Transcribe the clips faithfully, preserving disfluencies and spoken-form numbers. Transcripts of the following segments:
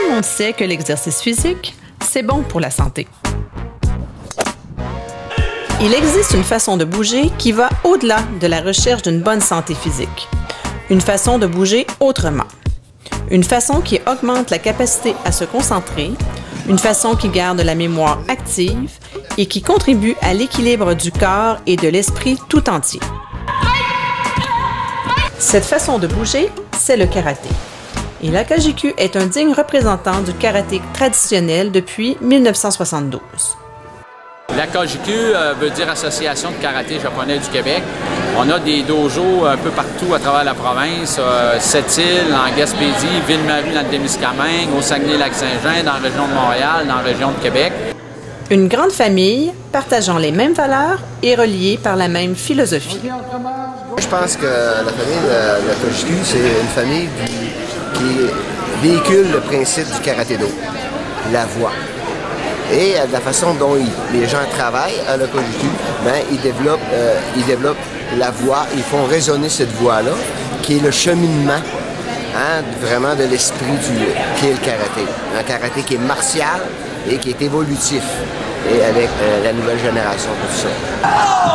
le monde sait que l'exercice physique, c'est bon pour la santé. Il existe une façon de bouger qui va au-delà de la recherche d'une bonne santé physique. Une façon de bouger autrement. Une façon qui augmente la capacité à se concentrer, une façon qui garde la mémoire active et qui contribue à l'équilibre du corps et de l'esprit tout entier. Cette façon de bouger, c'est le karaté. Et l'A K J Q est un digne représentant du karaté traditionnel depuis mille neuf cent soixante-douze. L'A K J Q euh, veut dire Association de karaté japonais du Québec. On a des dojos un peu partout à travers la province, euh, Sept-Îles, en Gaspésie, Ville-Marie dans le Témiscamingue, au Saguenay-Lac-Saint-Jean, dans la région de Montréal, dans la région de Québec. Une grande famille partageant les mêmes valeurs et reliée par la même philosophie. Je pense que la famille de l'A K J Q, c'est une famille qui véhicule le principe du karaté-do, la voix. Et de la façon dont ils, les gens travaillent à l'A K J Q, ben, ils, développent, euh, ils développent la voix, ils font résonner cette voix-là, qui est le cheminement hein, vraiment de l'esprit du qui est le karaté. Un karaté qui est martial et qui est évolutif, et avec euh, la nouvelle génération, tout ça.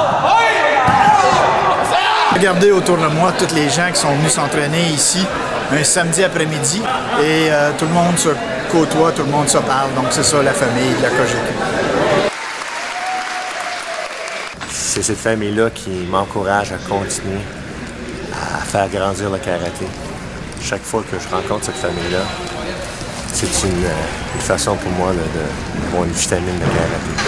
Regardez autour de moi tous les gens qui sont venus s'entraîner ici un samedi après-midi et euh, tout le monde se côtoie, tout le monde se parle, donc c'est ça la famille de l'A K J Q. C'est cette famille-là qui m'encourage à continuer à faire grandir le karaté. Chaque fois que je rencontre cette famille-là, c'est une, une façon pour moi là, de avoir une vitamine de karaté.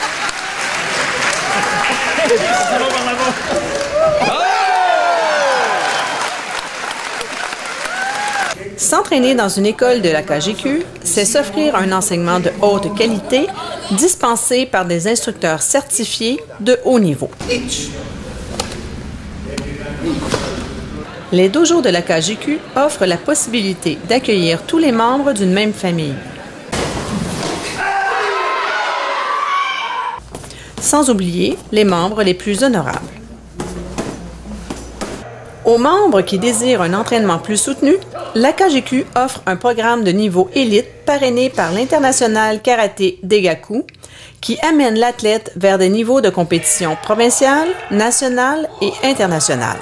S'entraîner dans une école de l'A K J Q, c'est s'offrir un enseignement de haute qualité dispensé par des instructeurs certifiés de haut niveau. Les dojos de l'A K J Q offrent la possibilité d'accueillir tous les membres d'une même famille. Sans oublier les membres les plus honorables. Aux membres qui désirent un entraînement plus soutenu, l'A K J Q offre un programme de niveau élite parrainé par l'International Karaté Daigaku qui amène l'athlète vers des niveaux de compétition provinciale, nationale et internationale.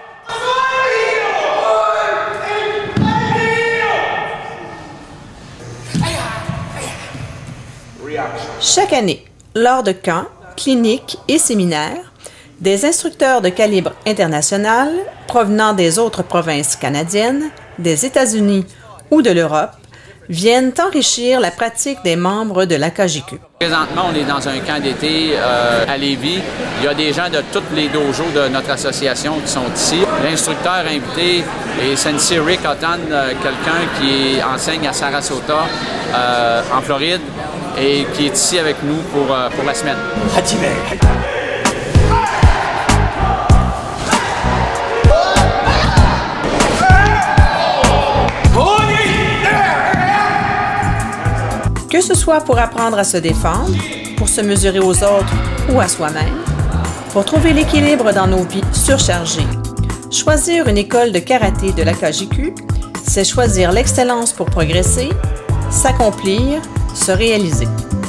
Chaque année, lors de camps, cliniques et séminaires, des instructeurs de calibre international provenant des autres provinces canadiennes, des États-Unis ou de l'Europe viennent enrichir la pratique des membres de l'A K J Q. Présentement, on est dans un camp d'été euh, à Lévis. Il y a des gens de tous les dojos de notre association qui sont ici. L'instructeur invité est Sensei Rick Hutton, euh, quelqu'un qui enseigne à Sarasota, euh, en Floride, et qui est ici avec nous pour, euh, pour la semaine. Que ce soit pour apprendre à se défendre, pour se mesurer aux autres ou à soi-même, pour trouver l'équilibre dans nos vies surchargées, choisir une école de karaté de l'A K J Q, c'est choisir l'excellence pour progresser, s'accomplir, se réaliser.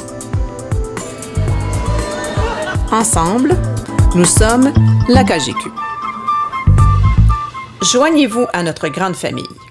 Ensemble, nous sommes l'A K J Q. Joignez-vous à notre grande famille.